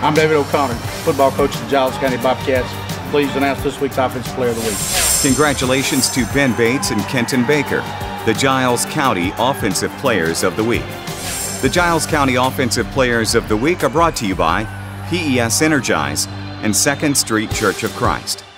I'm David O'Connor, football coach of the Giles County Bobcats. Pleased to announce this week's Offensive Player of the Week. Congratulations to Ben Bates and Kenton Baker, the Giles County Offensive Players of the Week. The Giles County Offensive Players of the Week are brought to you by PES Energize and Second Street Church of Christ.